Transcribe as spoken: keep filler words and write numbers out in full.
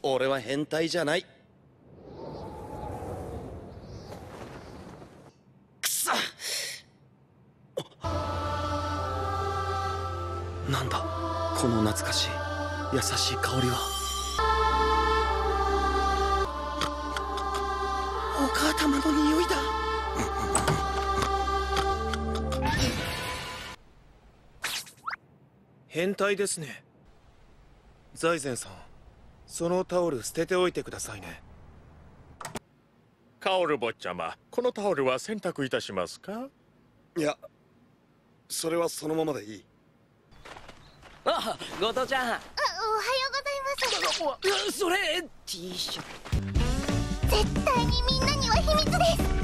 俺は変態じゃない。くそっ。なんだこの懐かしい優しい香りは。お母様の匂いだ。 変態ですね。財前さん、そのタオル捨てておいてくださいね。 カオル坊ちゃま、このタオルは洗濯いたしますか？ いや、それはそのままでいい。 あ、後藤ちゃん。あ、おはようございます。 それ T シャツ。 絶対にみんなには秘密です。